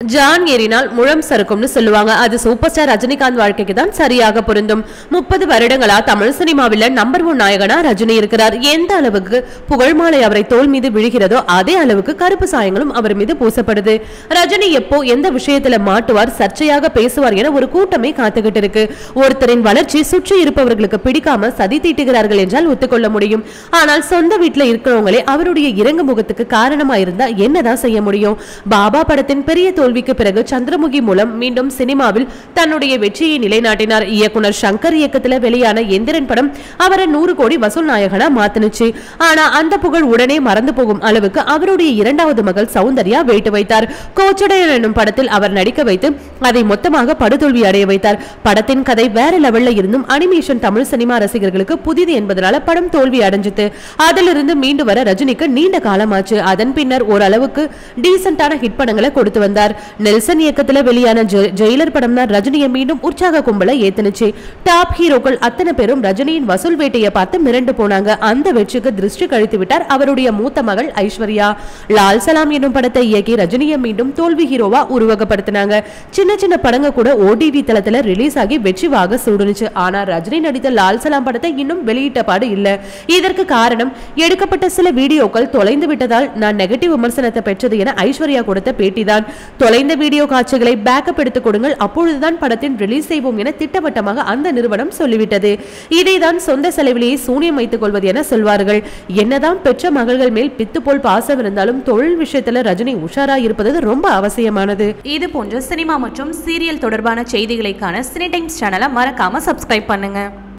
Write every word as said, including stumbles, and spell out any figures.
John ஏறினால் முழம் சறுக்கும்னு சொல்லுவாங்க. அது சூப்பர் ஸ்டார் ரஜினிகாந்த் வாழ்க்கைக்கு தான் சரியாக பொருந்தும். முப்பது வருடங்களா தமிழ் சினிமாவில் நம்பர் ஒன் நாயகனா ரஜினி இருக்கிறார். எந்த அளவுக்கு புகழ்மாலை அவரை தோல் மீது விழுகிறதோ அதே அளவுக்கு கருப்பு சாயங்களும் அவர் மீது பூசப்படுது. ரஜினி எப்போ எந்த விஷயத்துல மாட்டுவார், சர்ச்சையாக பேசுவார் என ஒரு கூட்டமே காத்துக்கிட்டு இருக்கு. ஒருத்தரின் வளர்ச்சி சுற்றி இருப்பவர்களுக்கு பிடிக்காம சதி தீட்டுகிறார்கள் என்றால் ஒத்துக்கொள்ள முடியும். ஆனால் சொந்த வீட்டுல இருக்கிறவங்களே அவருடைய இறங்கு முகத்துக்கு காரணமா இருந்தா என்னதான் செய்ய முடியும்? பாபா படத்தின் பெரிய தோல்விக்கு பிறகு சந்திரமுகி மூலம் மீண்டும் சினிமாவில் தன்னுடைய வெற்றியை நிலைநாட்டினார். இயக்குனர் சங்கர் இயக்கத்தில் வெளியான எந்திரன் படம் அவரை நூறு கோடி வசூல் நாயகனா மாத்தினுச்சு. ஆனா அந்த புகழ் உடனே மறந்து போகும் அளவுக்கு அவருடைய இரண்டாவது மகள் சௌந்தர்யா வேட்டு வைத்தார். கோச்சடையன் என்னும் படத்தில் அவர் நடிக்க வைத்து அதை மொத்தமாக படுதோல்வி அடைய வைத்தார். படத்தின் கதை வேற லெவல்ல இருந்தும் அனிமேஷன் தமிழ் சினிமா ரசிகர்களுக்கு புதிது என்பதனால படம் தோல்வி அடைஞ்சது. அதிலிருந்து மீண்டு வர ரஜினிக்கு நீண்ட காலமாச்சு. அதன் பின்னர் ஓரளவுக்கு டீசென்டான ஹிட் படங்களை கொடுத்து வந்தார். நெல்சன் இயக்கத்துல வெளியான ஜெயிலர் படம் தான் ரஜினியை மீண்டும் உற்சாக கும்பல ஏத்துனுச்சு. டாப் ஹீரோக்கள் அத்தனை பேரும் ரஜினியின் வசூல் வேட்டையை பார்த்து மிரண்டு போனாங்க. அந்த வெற்றிக்கு திருஷ்டி கழித்து விட்டார் அவருடைய மூத்த மகள் ஐஸ்வர்யா. லால் சலாம் என்னும் படத்தை இயக்கி ரஜினியை மீண்டும் தோல்வி ஹீரோவா உருவகப்படுத்தினாங்க. சின்ன சின்ன படங்க கூட ஓடிடி தளத்துல ரிலீஸ் ஆகி வெற்றி வாக சூடுனுச்சு. ஆனா ரஜினி நடித்த லால் சலாம் படத்தை இன்னும் வெளியிட்ட பாடு இல்ல. இதற்கு காரணம் எடுக்கப்பட்ட சில வீடியோக்கள் தொலைந்து விட்டதால் நான் நெகட்டிவ் விமர்சனத்தை பெற்றது என ஐஸ்வர்யா கொடுத்த பேட்டிதான். தொலைந்த வீடியோ காட்சிகளை பேக்கப் எடுத்துக் கொடுங்கள், அப்பொழுதுதான் படத்தின் ரிலீஸ் செய்வோம் என திட்டவட்டமாக அந்த நிறுவனம் சொல்லிவிட்டது. இதைதான் சொந்த செலவிலேயே சூனியம் வைத்துக் கொள்வது என சொல்வார்கள். என்னதான் பெற்ற மகள்கள் மேல் பித்து போல் பாசம் இருந்தாலும் தொழில் விஷயத்துல ரஜினி உஷாரா இருப்பது ரொம்ப அவசியமானது. இது போன்ற சினிமா மற்றும் சீரியல் தொடர்பான செய்திகளை காண சினி டைம்ஸ் சேனலை மறக்காம சப்ஸ்கிரைப் பண்ணுங்க.